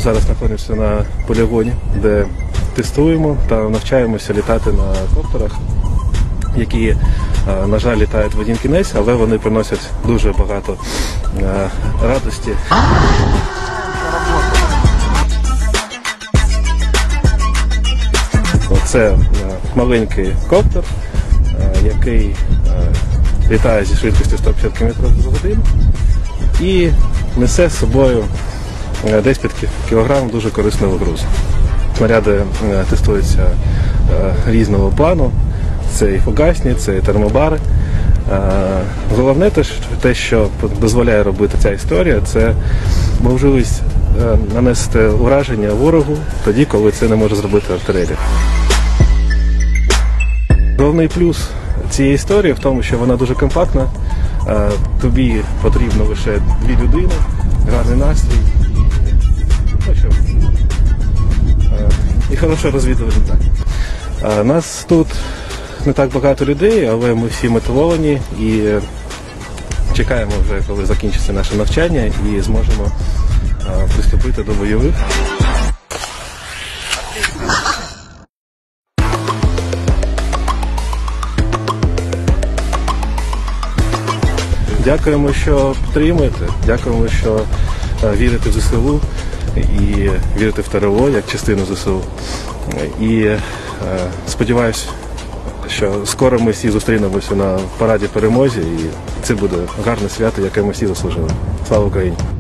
зараз знаходимося на полігоні, де тестуємо та навчаємося літати на коптерах, які, на жаль, літають в один кінець, але вони приносять дуже багато радості. Це маленький коптер, який літає зі швидкістю 150 км за годину і несе з собою десь 5 кг дуже корисного грузу. Снаряди тестуються різного плану, це і фугасні, це і термобари. Головне те, що дозволяє робити ця історія, це можливість нанести ураження ворогу тоді, коли це не може зробити артилерія. Головний плюс цієї історії в тому, що вона дуже компактна, тобі потрібно лише 2 людини, гарний настрій і хороше розвідувальне так. Нас тут не так багато людей, але ми всі мотивовані і чекаємо вже, коли закінчиться наше навчання і зможемо приступити до бойових. Дякуємо, що підтримуєте, дякуємо, що вірите в ЗСУ і вірите в ТРО як частину ЗСУ. І сподіваюся, що скоро ми всі зустрінемося на параді перемозі і це буде гарне свято, яке ми всі заслужили. Слава Україні!